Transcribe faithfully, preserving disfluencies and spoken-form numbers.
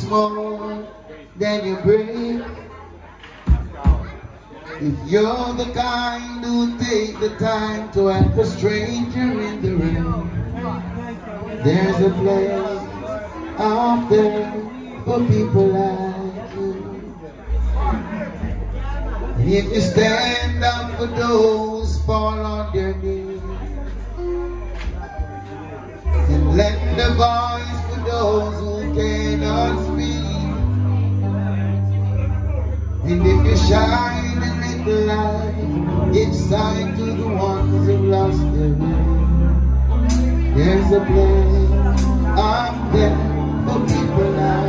more than you bring. If you're the kind who take the time to help a stranger in the rain, there's a place out there for people like you. And if you stand up for those fall on their knees, and lend a voice for those who cannot speak, and if you shine a little light, give sight to the ones who lost their way, there's a place out there for people like